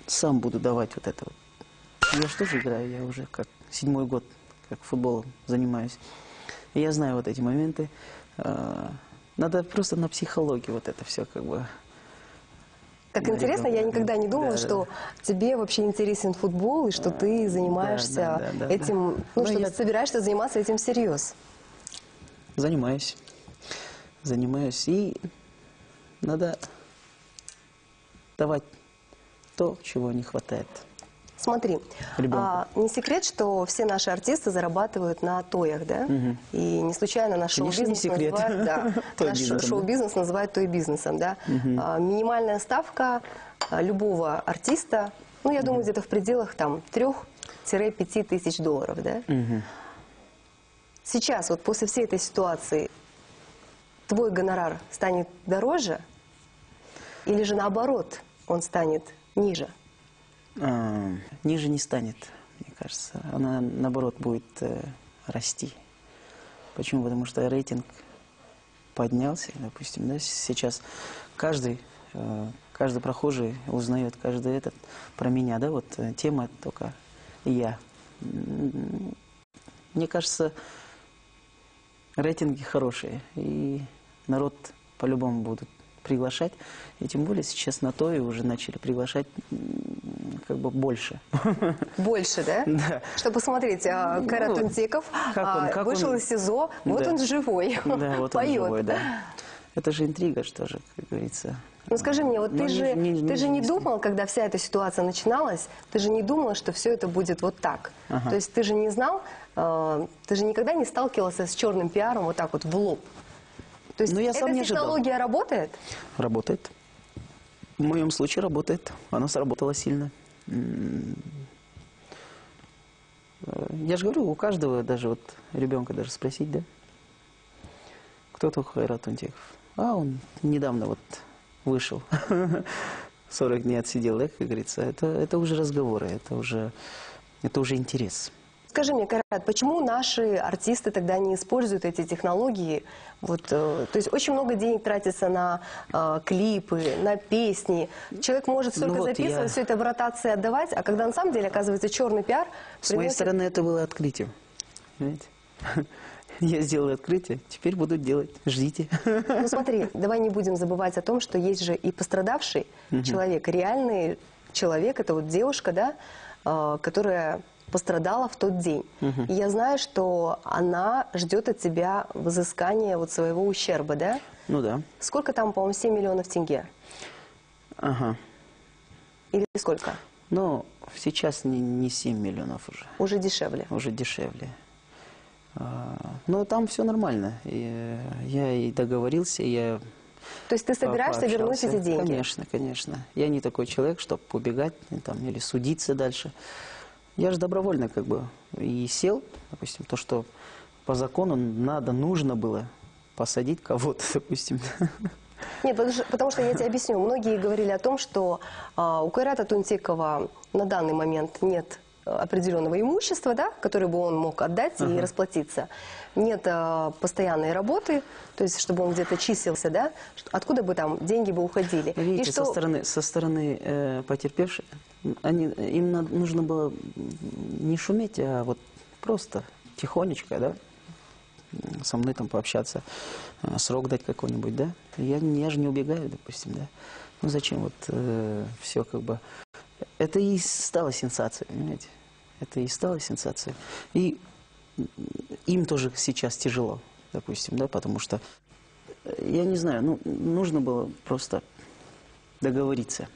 сам буду давать вот это вот. Я же тоже играю, я уже как 7-й год, как футболом занимаюсь. И я знаю вот эти моменты. Надо просто на психологии вот это все как бы... Как интересно, я никогда не думала, что тебе вообще интересен футбол, и что ты занимаешься этим, ну, что ты собираешься заниматься этим всерьез. Занимаюсь. И надо давать то, чего не хватает. Смотри, не секрет, что все наши артисты зарабатывают на тоях, да? И не случайно наш шоу-бизнес называют, наш шоу-бизнес называют той-бизнесом, да? Минимальная ставка любого артиста, ну, я думаю, где-то в пределах там 3-5 тысяч долларов, да? Сейчас, вот после всей этой ситуации, твой гонорар станет дороже или же наоборот, он станет ниже? Ниже не станет, мне кажется. Она, наоборот, будет расти. Почему? Потому что рейтинг поднялся, допустим, да? Сейчас каждый прохожий узнает, каждый этот про меня, да, вот тема только я. Мне кажется, рейтинги хорошие, и народ по-любому будут приглашать. И тем более сейчас на то и уже начали приглашать как бы больше. Больше, да? Да. Чтобы посмотреть, Кайрат Тунтеков вышел из СИЗО, вот он живой, да, вот поет. Он живой, да. Это же интрига, что же, как говорится. Ну скажи мне, вот ты же не думал, когда вся эта ситуация начиналась, ты же не думал, что все это будет вот так? То есть ты же не знал, ты же никогда не сталкивался с черным пиаром вот так вот в лоб? То есть эта технология работает? Работает. В моем случае работает. Она сработала сильно. Я же говорю, у каждого, даже вот ребенка даже спросить, да? Кто такой Кайрат Тунтеков? Он недавно вот вышел. 40 дней отсидел, да, как говорится. Это уже разговоры, это уже интерес. Скажи мне, Кайрат, почему наши артисты тогда не используют эти технологии? Вот, то есть очень много денег тратится на клипы, на песни. Человек может столько записывать, все это в ротации отдавать, а когда на самом деле оказывается черный пиар... С моей стороны это было открытие. Понимаете? Я сделал открытие, теперь буду делать. Ждите. Ну смотри, давай не будем забывать о том, что есть же и пострадавший человек, реальный человек, это вот девушка, да, которая пострадала в тот день. И я знаю, что она ждет от тебя взыскания вот своего ущерба, да? Ну да. Сколько там, по-моему, 7 миллионов тенге? Ага. Или сколько? Ну, сейчас не 7 миллионов уже. Уже дешевле? Уже дешевле. Но там все нормально. Я и договорился, я... То есть ты собираешься вернуть эти деньги? Конечно, конечно. Я не такой человек, чтобы убегать там, или судиться дальше. Я же добровольно как бы и сел, допустим, то, что по закону нужно было посадить кого-то, допустим. Нет, потому что я тебе объясню. Многие говорили о том, что у Кайрата Тунтекова на данный момент нет определенного имущества, да, которое бы он мог отдать и расплатиться. Нет постоянной работы, то есть чтобы он где-то числился, да, откуда бы там деньги бы уходили. Видите, со стороны потерпевших, им нужно было не шуметь, а вот просто тихонечко, да, со мной там пообщаться, срок дать какой-нибудь, да. Я же не убегаю, допустим, да. Ну зачем вот все как бы... Это и стало сенсацией, понимаете? Это и стало сенсацией. И им тоже сейчас тяжело, допустим, да, потому что, я не знаю, ну, нужно было просто договориться.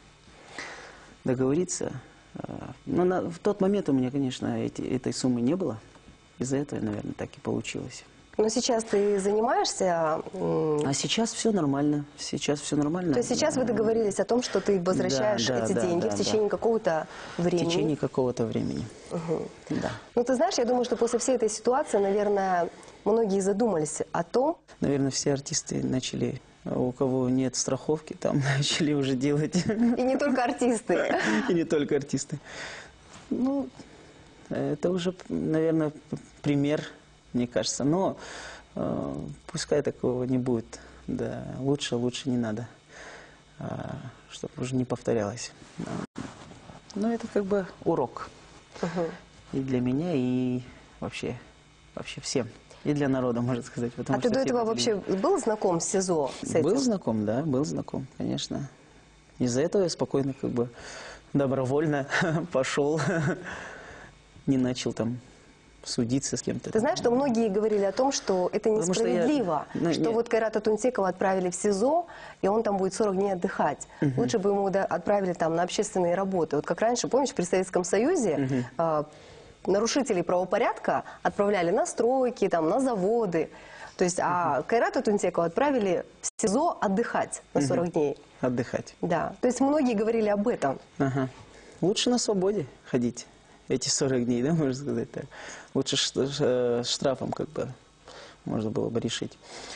Но в тот момент у меня, конечно, этой суммы не было. Из-за этого, наверное, так и получилось. Но сейчас ты занимаешься... А сейчас все нормально. Сейчас все нормально. То есть сейчас вы договорились о том, что ты возвращаешь эти деньги в течение какого-то времени? В течение какого-то времени. Да. Ну, ты знаешь, я думаю, что после всей этой ситуации, наверное, многие задумались о том... Наверное, все артисты начали... У кого нет страховки, там начали уже делать. И не только артисты. И не только артисты. Ну, это уже, наверное, пример, мне кажется. Но пускай такого не будет. Да, лучше не надо, чтобы уже не повторялось. Ну, это как бы урок. И для меня, и вообще всем. И для народа, можно сказать. А ты до этого вообще был знаком с СИЗО? С этим? Был знаком, да, был знаком, конечно. Из-за этого я спокойно, как бы, добровольно пошел, не начал там судиться с кем-то. Ты знаешь, что многие говорили о том, что это несправедливо, что вот Кайрата Тунтекова отправили в СИЗО, и он там будет 40 дней отдыхать. Лучше бы ему отправили там на общественные работы. Вот как раньше, помнишь, при Советском Союзе нарушителей правопорядка отправляли на стройки, там, на заводы. То есть, а Кайрата Тунтекова отправили в СИЗО отдыхать на 40 дней. Отдыхать. Да. То есть многие говорили об этом. Лучше на свободе ходить эти 40 дней, да, можно сказать так. Лучше штрафом, как бы, можно было бы решить.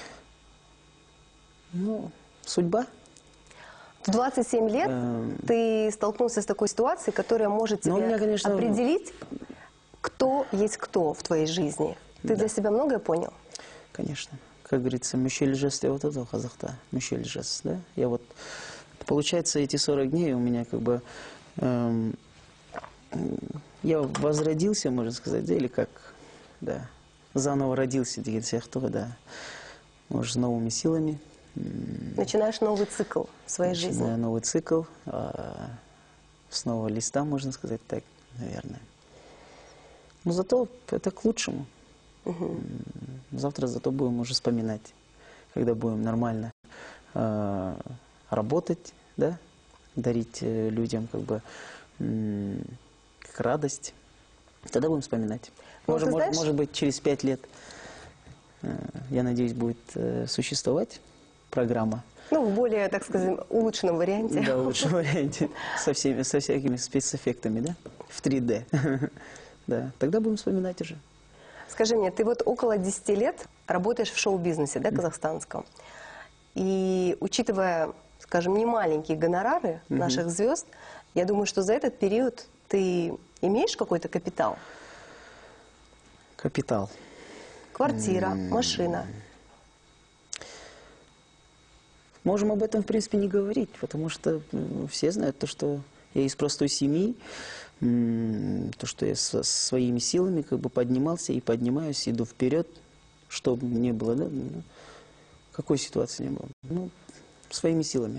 Ну, судьба. В 27 лет ты столкнулся с такой ситуацией, которая может тебе конечно, определить, кто есть кто в твоей жизни. Ты для себя многое понял? Конечно. Как говорится, Мишель Жест, я вот этого казахта. Мишель Жест, да? Я вот, получается, эти 40 дней у меня как бы... я возродился, можно сказать, да, или как, да, заново родился, да, может, с новыми силами. Начинаешь новый цикл в своей жизни. Новый цикл, с нового листа, можно сказать так, наверное. Но зато это к лучшему. Завтра зато будем уже вспоминать, когда будем нормально работать, да, дарить людям как бы как радость. Тогда будем вспоминать. Может быть, через 5 лет, я надеюсь, будет существовать программа. Ну, в более, так сказать, улучшенном варианте. Да, в улучшенном варианте. Со всякими спецэффектами, да? В 3D. Да, тогда будем вспоминать уже. Скажи мне, ты вот около 10 лет работаешь в шоу-бизнесе, да, казахстанском. И учитывая, скажем, немаленькие гонорары наших звезд, я думаю, что за этот период ты имеешь какой-то капитал? Капитал. Квартира, машина. Можем об этом, в принципе, не говорить, потому что все знают то, что я из простой семьи, то, что я своими силами как бы поднимался и поднимаюсь, иду вперед, что бы ни было, да, какой ситуации не было. Ну, своими силами.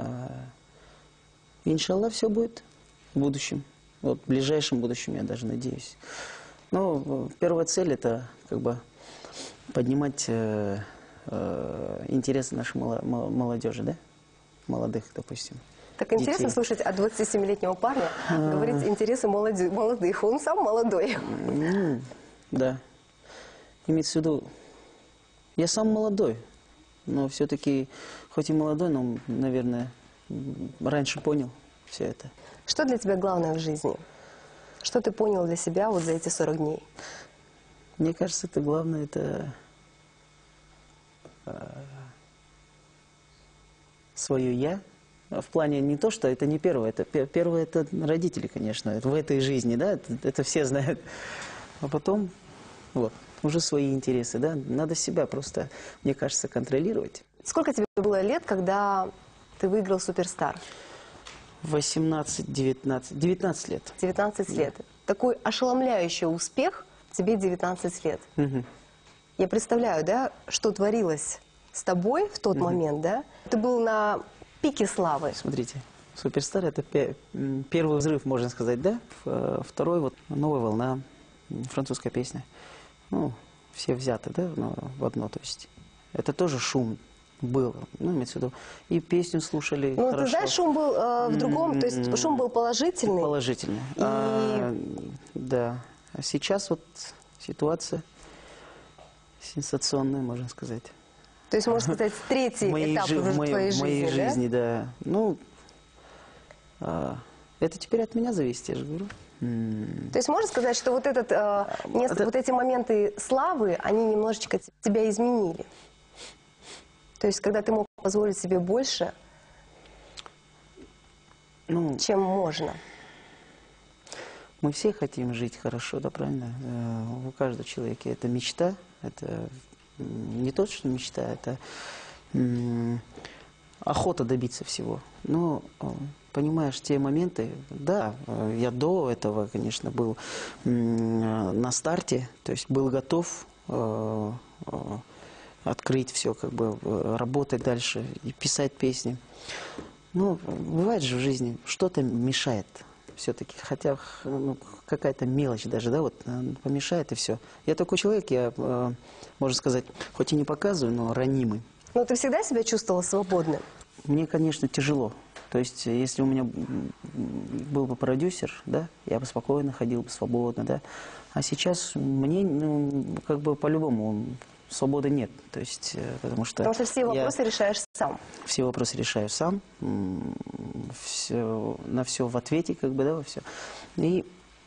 Иншаллах, все будет в будущем. Вот в ближайшем будущем, я даже надеюсь. Но первая цель – это как бы поднимать интересы нашей молодежи, да? Молодых, допустим. Так интересно детей. Слушать от 27-летнего парня говорить интересы молодых. Он сам молодой. Да. Имеется в виду, я сам молодой, но все-таки, хоть и молодой, но, наверное, раньше понял все это. Что для тебя главное в жизни? Что ты понял для себя вот за эти 40 дней? Мне кажется, это главное, это свое «я». В плане не то, что это не первое. Первое – это родители, конечно, это в этой жизни, да, это все знают. А потом, вот, уже свои интересы, да, надо себя просто, мне кажется, контролировать. Сколько тебе было лет, когда ты выиграл «Суперстар»? 18, 19, 19 лет. 19 лет. Такой ошеломляющий успех тебе 19 лет. Я представляю, да, что творилось с тобой в тот момент, да? Ты был на пике славы. Смотрите, «Суперстар» — это первый взрыв, можно сказать, да? Второй, вот, «Новая волна», французская песня. Ну, все взяты, да, в одно, то есть. Это тоже шум был, ну, имеется в виду. И песню слушали ну, хорошо. Ты знаешь, шум был в другом, то есть шум был положительный. Положительный. Да. А сейчас вот ситуация сенсационная, можно сказать. То есть, можно сказать, третий этап в твоей жизни, в моей жизни, да. Ну, это теперь от меня зависит, я же говорю. То есть, можно сказать, что вот, вот эти моменты славы, они немножечко тебя изменили? То есть, когда ты мог позволить себе больше, чем можно? Мы все хотим жить хорошо, да, правильно? У каждого человека это мечта, это не то, что мечта, это охота добиться всего. Но понимаешь те моменты, да, я до этого, конечно, был на старте, то есть был готов открыть все, как бы работать дальше и писать песни. Ну, бывает же в жизни, что-то мешает все-таки, хотя ну, какая-то мелочь даже, да, вот помешает и все. Я такой человек, я, можно сказать, хоть и не показываю, но ранимый. Но ты всегда себя чувствовала свободным? Мне, конечно, тяжело. То есть, если у меня был бы продюсер, да, я бы спокойно ходил бы свободно, да. А сейчас мне, ну, как бы по-любому свободы нет. То есть, потому что все вопросы решаешь сам. Все вопросы решаю сам. На все в ответе, как бы, да, во все. И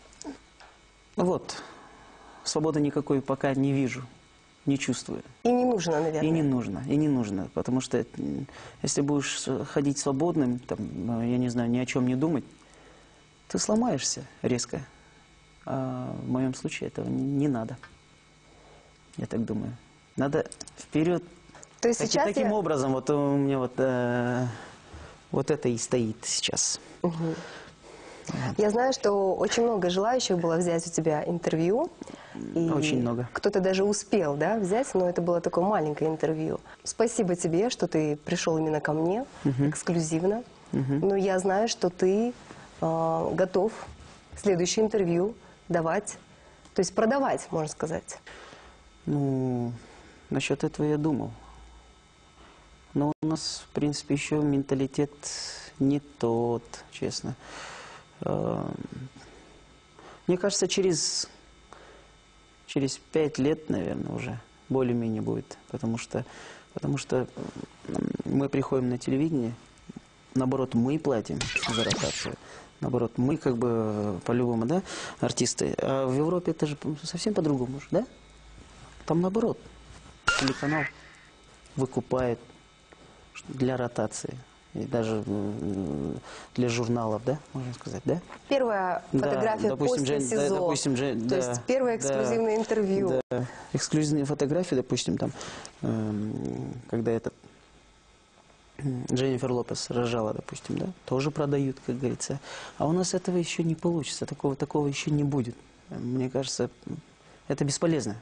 вот, свободы никакой пока не вижу. Не чувствую. И не нужно, наверное. И не нужно, потому что если будешь ходить свободным, там, я не знаю, ни о чем не думать, ты сломаешься резко. А в моем случае этого не надо. Я так думаю. Надо вперед. То есть сейчас таким образом, вот у меня вот это и стоит сейчас. Угу. Я знаю, что очень много желающих было взять у тебя интервью. И очень много. Кто-то даже успел, да, взять, но это было такое маленькое интервью. Спасибо тебе, что ты пришел именно ко мне, эксклюзивно. Но я знаю, что ты готов следующее интервью давать, то есть продавать, можно сказать. Ну, насчет этого я думал. Но у нас, в принципе, еще менталитет не тот, честно. Мне кажется, через 5 лет, наверное, уже более-менее будет. Потому что мы приходим на телевидение, наоборот, мы платим за ротацию. Наоборот, мы как бы по-любому, да, артисты. А в Европе это же совсем по-другому, да? Там наоборот. Телеканал выкупает для ротации. И даже для журналов, да, можно сказать, да? Первая фотография, да, допустим, после СИЗО, допустим, то есть первое эксклюзивное интервью. Да, эксклюзивные фотографии, допустим, там, когда Дженнифер Лопес рожала, допустим, да, тоже продают, как говорится. А у нас этого еще не получится, такого еще не будет. Мне кажется, это бесполезно.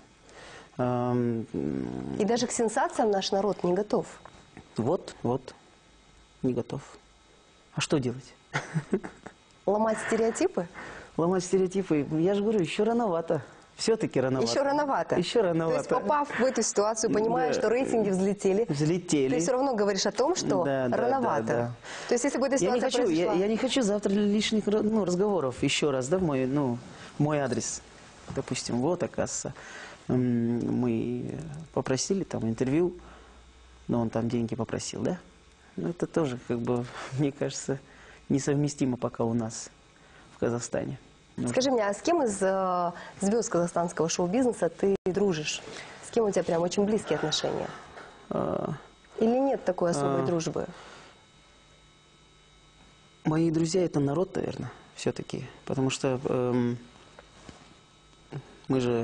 И даже к сенсациям наш народ не готов. Вот. Не готов. А что делать? Ломать стереотипы? Ломать стереотипы. Я же говорю, еще рановато. Все-таки рановато. Еще рановато. Еще рановато. То есть, попав в эту ситуацию, понимая, что рейтинги взлетели, ты все равно говоришь о том, что рановато. Да. То есть, если бы эта ситуация произошла... Я не хочу завтра лишних разговоров еще раз, да, мой адрес. Допустим, вот, оказывается, мы попросили там интервью, но он там деньги попросил, да? Ну, это тоже, как бы, мне кажется, несовместимо пока у нас в Казахстане. Скажи мне, а с кем из звезд казахстанского шоу-бизнеса ты дружишь? С кем у тебя прям очень близкие отношения? Или нет такой особой дружбы? Мои друзья – это народ, наверное, все-таки. Потому что мы же...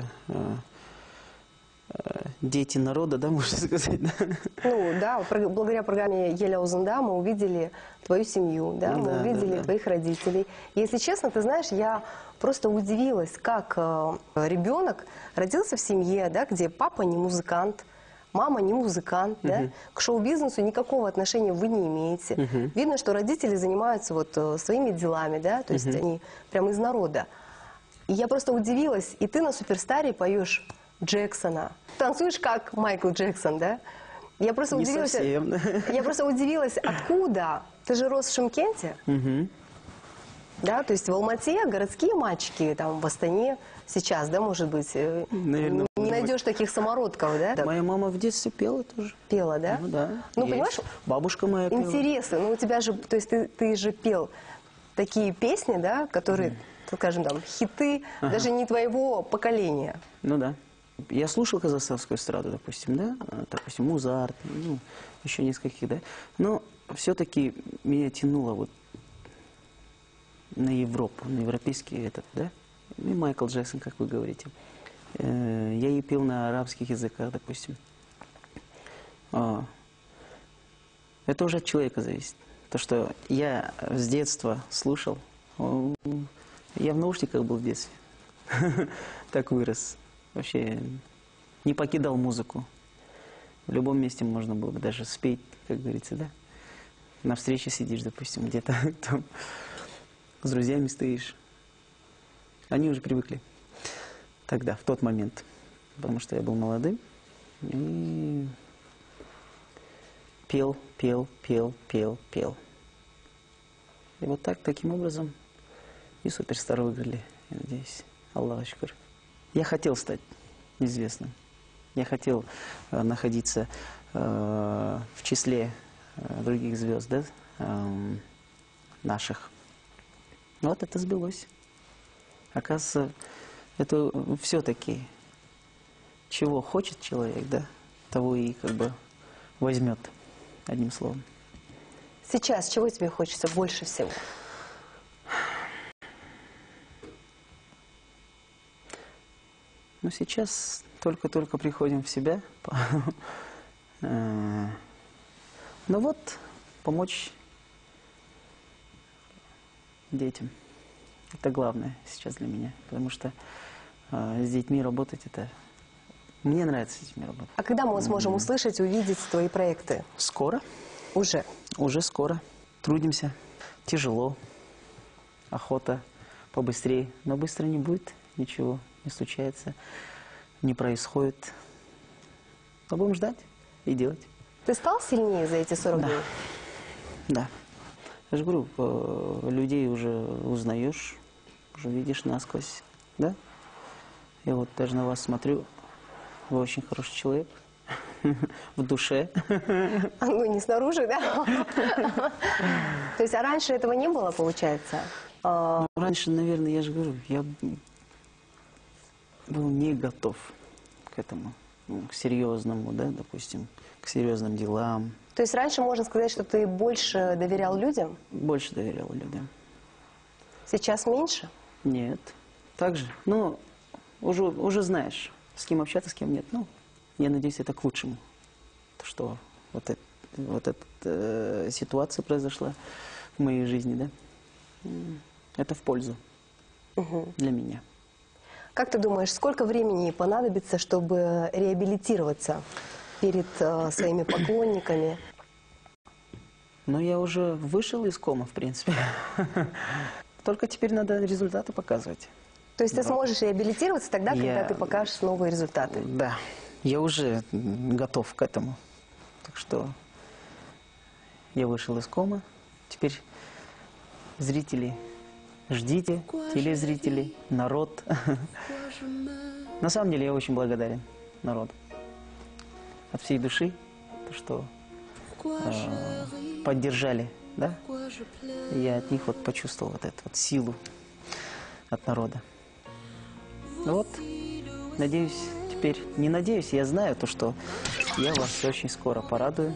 дети народа, да, можно сказать, да? Ну, да, благодаря программе «Еля Узында» мы увидели твою семью, да, мы увидели твоих родителей. Если честно, ты знаешь, я просто удивилась, как ребенок родился в семье, да, где папа не музыкант, мама не музыкант, да, к шоу-бизнесу никакого отношения вы не имеете. Видно, что родители занимаются вот своими делами, да, то есть они прямо из народа. И я просто удивилась, и ты на «Суперстаре» поешь Джексона. Танцуешь как Майкл Джексон, да? Я просто удивилась, откуда? Ты же рос в Шымкенте? Да, то есть в Алмате городские мальчики, там в Астане сейчас, да, может быть, наверное, не найдешь таких самородков, да? Моя мама в детстве пела тоже. Пела, да? Ну, да. Ну, понимаешь? Бабушка моя пела. Интересно, ну у тебя же, то есть ты же пел такие песни, да, которые, скажем, там, хиты даже не твоего поколения. Ну да. Я слушал казахстанскую эстраду, допустим, да, допустим, Музарт, ну, еще нескольких, да, но все-таки меня тянуло вот на Европу, на европейский этот, да, и Майкл Джексон, как вы говорите. Я и пел на арабских языках, допустим. Это уже от человека зависит. То, что я с детства слушал. Я в наушниках был в детстве. Так вырос. Вообще не покидал музыку. В любом месте можно было бы даже спеть, как говорится, да? На встрече сидишь, допустим, где-то там с друзьями стоишь. Они уже привыкли тогда, в тот момент. Потому что я был молодым. И пел. И вот так, таким образом и Суперстар выиграли, я надеюсь. Аллаху шукр. Я хотел стать известным. Я хотел находиться в числе других звезд, да, наших. Вот это сбылось. Оказывается, это все-таки чего хочет человек, да, того и как бы возьмет, одним словом. Сейчас чего тебе хочется больше всего? Ну, сейчас только-только приходим в себя. Ну вот, помочь детям. Это главное сейчас для меня. Потому что с детьми работать, это... Мне нравится с детьми работать. А когда мы сможем услышать, увидеть твои проекты? Скоро. Уже? Уже скоро. Трудимся. Тяжело. Охота побыстрее. Но быстро не будет. Ничего не случается. Не происходит. Но будем ждать и делать. Ты стал сильнее за эти 40 дней? Да. Я же говорю, людей уже узнаешь, уже видишь насквозь. Да? Я вот даже на вас смотрю. Вы очень хороший человек. В душе. Ну, не снаружи, да? То есть, а раньше этого не было, получается? Ну, раньше, наверное, я же говорю, я был не готов к этому, к серьезному, да, допустим, к серьезным делам. То есть, раньше можно сказать, что ты больше доверял людям? Больше доверял людям. Сейчас меньше? Нет. Так же. Ну, уже знаешь, с кем общаться, с кем нет. Ну, я надеюсь, это к лучшему. То, что вот эта ситуация произошла в моей жизни, да, это в пользу для меня. Как ты думаешь, сколько времени понадобится, чтобы реабилитироваться перед своими поклонниками? Ну, я уже вышел из комы, в принципе. Только теперь надо результаты показывать. То есть ты сможешь реабилитироваться тогда, когда ты покажешь новые результаты? Да, я уже готов к этому. Так что я вышел из комы. Теперь зрители, ждите, телезрители, народ. На самом деле я очень благодарен народу. От всей души, что поддержали, да? Я от них вот почувствовал вот эту вот силу от народа. Вот, надеюсь, теперь, не надеюсь, я знаю то, что я вас очень скоро порадую.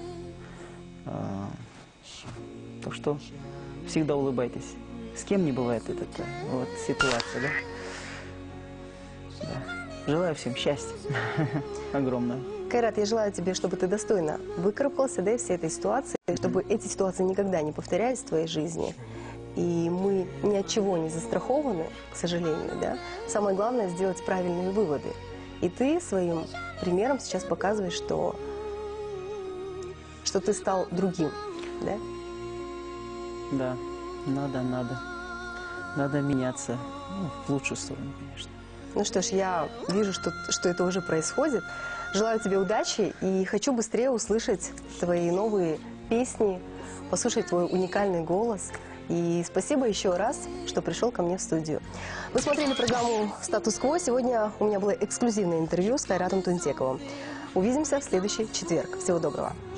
Так что всегда улыбайтесь. С кем не бывает эта вот ситуация, да? Да. Желаю всем счастья огромного. Кайрат, я желаю тебе, чтобы ты достойно выкарабкался, да, из всей этой ситуации, чтобы эти ситуации никогда не повторялись в твоей жизни. И мы ни от чего не застрахованы, к сожалению, да. Самое главное — сделать правильные выводы. И ты своим примером сейчас показываешь, что ты стал другим, да? Да, надо меняться, ну, в лучшую сторону, конечно. Ну что ж, я вижу, что это уже происходит. Желаю тебе удачи и хочу быстрее услышать твои новые песни, послушать твой уникальный голос. И спасибо еще раз, что пришел ко мне в студию. Вы смотрели программу «Статус-кво». Сегодня у меня было эксклюзивное интервью с Кайратом Тунтековым. Увидимся в следующий четверг. Всего доброго.